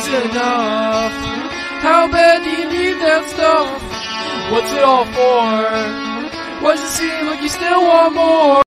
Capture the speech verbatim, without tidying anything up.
is enough. How bad do you need that stuff? What's it all for? Why does it seem like you still want more?